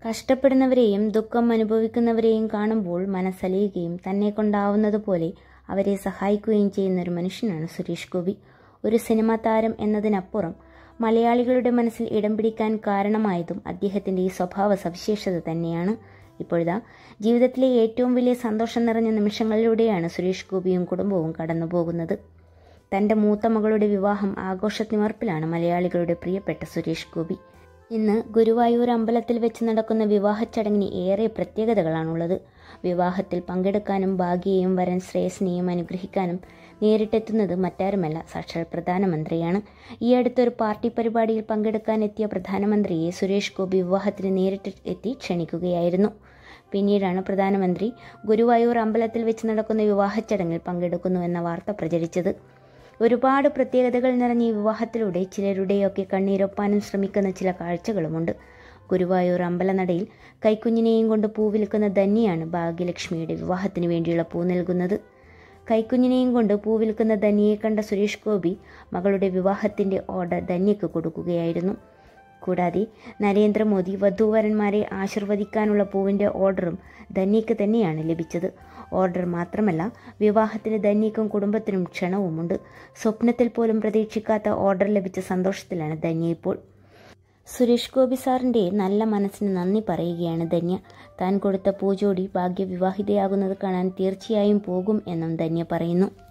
കഷ്ടപ്പെടുന്നവരെയും ദുഃഖം അനുഭവിക്കുന്നവരെയും കാണുമ്പോൾ മനസ്സലിയുകയും തന്നെ കൊണ്ടാവുന്നതുപോലെ അവരെ സഹായിക്കുകയും ചെയ്യുന്ന ഒരു മനുഷ്യനാണ് സുരേഷ് ഗോപി. ഒരു സിനിമാ താരം എന്നതിനപ്പുറം മലയാളികളുടെ മനസ്സിൽ ഇടം പിടിക്കാൻ കാരണമായതും അദ്ദേഹത്തിൻ്റെ ഈ സ്വഭാവ സവിശേഷത തന്നെയാണ്. ഇപ്പോഴിതാ ജീവിതത്തിലെ ഏറ്റവും വലിയ സന്തോഷം നിറഞ്ഞ നിമിഷങ്ങളിലൂടെയാണ് സുരേഷ് ഗോപിയും കുടുംബവും കടന്നു പോകുന്നത്. തൻ്റെ മൂത്ത മകളുടെ വിവാഹം ആഘോഷത്തിമർപ്പിലാണ് മലയാളികളുടെ പ്രിയപ്പെട്ട സുരേഷ് ഗോപി. ഇന്ന് ഗുരുവായൂർ അമ്പലത്തിൽ വെച്ച് നടക്കുന്ന വിവാഹ ചടങ്ങിന് ഏറെ പ്രത്യേകതകളാണുള്ളത്. വിവാഹത്തിൽ പങ്കെടുക്കാനും ഭാഗ്യയെയും വരൻ ശ്രേയസിനെയും അനുഗ്രഹിക്കാനും നേരിട്ടെത്തുന്നത് മറ്റാരുമല്ല, സാക്ഷാൽ പ്രധാനമന്ത്രിയാണ്. ഈ അടുത്തൊരു പാർട്ടി പരിപാടിയിൽ പങ്കെടുക്കാനെത്തിയ പ്രധാനമന്ത്രിയെ സുരേഷ് ഗോപി വിവാഹത്തിന് നേരിട്ട് എത്തി ക്ഷണിക്കുകയായിരുന്നു. പിന്നീടാണ് പ്രധാനമന്ത്രി ഗുരുവായൂർ അമ്പലത്തിൽ വെച്ച് നടക്കുന്ന വിവാഹ ചടങ്ങിൽ പങ്കെടുക്കുന്നുവെന്ന വാർത്ത പ്രചരിച്ചത്. ഒരുപാട് പ്രത്യേകതകൾ നിറഞ്ഞ ഈ വിവാഹത്തിലൂടെ ചിലരുടെയൊക്കെ കണ്ണീരൊപ്പാനും ശ്രമിക്കുന്ന ചില കാഴ്ചകളുമുണ്ട്. ഗുരുവായൂർ അമ്പലനടയിൽ കൈക്കുഞ്ഞിനെയും കൊണ്ട് പൂ വിൽക്കുന്ന ധന്യയാണ് ഭാഗ്യലക്ഷ്മിയുടെ വിവാഹത്തിന് വേണ്ടിയുള്ള പൂ നൽകുന്നത്. കൈക്കുഞ്ഞിനെയും കൊണ്ട് പൂ വിൽക്കുന്ന ധന്യയെ കണ്ട സുരേഷ് ഗോപി മകളുടെ വിവാഹത്തിൻ്റെ ഓർഡർ ധന്യയ്ക്ക് കൊടുക്കുകയായിരുന്നു. കൂടാതെ നരേന്ദ്രമോദി വധൂവരന്മാരെ ആശീർവദിക്കാനുള്ള പൂവിൻ്റെ ഓർഡറും ധന്യയ്ക്ക് തന്നെയാണ് ലഭിച്ചത്. ഓർഡർ മാത്രമല്ല, വിവാഹത്തിന് ധന്യയ്ക്കും കുടുംബത്തിനും ക്ഷണവുമുണ്ട്. സ്വപ്നത്തിൽ പോലും പ്രതീക്ഷിക്കാത്ത ഓർഡർ ലഭിച്ച സന്തോഷത്തിലാണ് ധന്യ ഇപ്പോൾ. സുരേഷ് ഗോപി സാറിൻ്റെ നല്ല മനസ്സിന് നന്ദി പറയുകയാണ് ധന്യ. താൻ കൊടുത്ത പൂജോടി ഭാഗ്യവിവാഹിതയാകുന്നത് കാണാൻ തീർച്ചയായും പോകും എന്നും ധന്യ പറയുന്നു.